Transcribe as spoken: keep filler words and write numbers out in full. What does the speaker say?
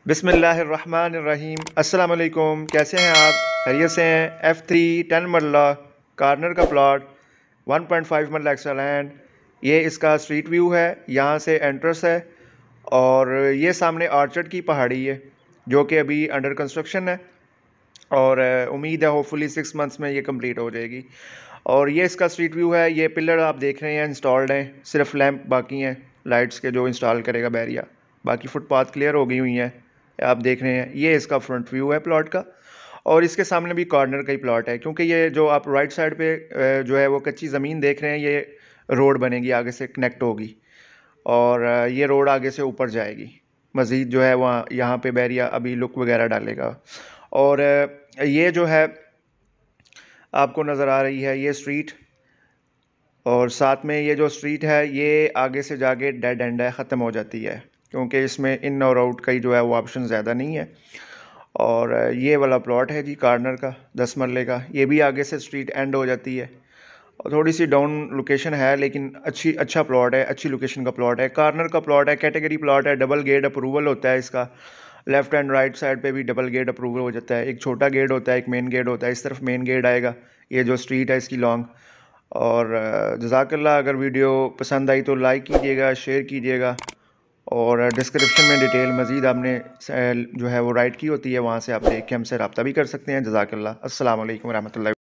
बिस्मिल्लाहिर्रहमानिर्रहीम। अस्सलाम वालेकुम। कैसे हैं आप? खैरियत से हैं? F three ten marla corner का plot one point five marla extra land. ये इसका स्ट्रीट व्यू है, यहाँ से एंट्रेंस है और ये सामने आर्चर्ड की पहाड़ी है जो कि अभी अंडर कंस्ट्रक्शन है और उम्मीद है होपफुली सिक्स मंथ्स में ये कंप्लीट हो जाएगी। और ये इसका स्ट्रीट व्यू है। ये पिलर आप देख रहे हैं इंस्टॉल्ड हैं, सिर्फ लैंप बाकी हैं लाइट्स के जो इंस्टॉल करेगा बैरिया, बाकी फुटपाथ क्लियर हो गई हुई हैं, आप देख रहे हैं। ये इसका फ्रंट व्यू है प्लॉट का और इसके सामने भी कॉर्नर का ही प्लॉट है, क्योंकि ये जो आप राइट साइड पे जो है वो कच्ची ज़मीन देख रहे हैं, ये रोड बनेगी, आगे से कनेक्ट होगी और ये रोड आगे से ऊपर जाएगी। मज़ीद जो है वहाँ यहाँ पे बैरिया अभी लुक वगैरह डालेगा। और ये जो है आपको नज़र आ रही है ये स्ट्रीट, और साथ में ये जो स्ट्रीट है ये आगे से जाके डेड एंड है, ख़त्म हो जाती है, क्योंकि इसमें इन और आउट का ही जो है वो ऑप्शन ज़्यादा नहीं है। और ये वाला प्लॉट है जी कार्नर का दस मरले का, ये भी आगे से स्ट्रीट एंड हो जाती है और थोड़ी सी डाउन लोकेशन है, लेकिन अच्छी अच्छा प्लॉट है, अच्छी लोकेशन का प्लॉट है, कार्नर का प्लॉट है, कैटेगरी प्लॉट है, डबल गेट अप्रूवल होता है इसका। लेफ़्ट एंड राइट साइड पे भी डबल गेट अप्रूवल हो जाता है, एक छोटा गेट होता है, एक मेन गेट होता है, इस तरफ मेन गेट आएगा। ये जो स्ट्रीट है इसकी लॉन्ग। और जज़ाकल्लाह, अगर वीडियो पसंद आई तो लाइक कीजिएगा, शेयर कीजिएगा और डिस्क्रिप्शन में डिटेल मज़ीद आपने जो है वो राइट की होती है, वहाँ से आप देख के हमसे रब्ता भी कर सकते हैं। जज़ाकल्लाह। अस्सलाम वालेकुम रहमतुल्लाहि।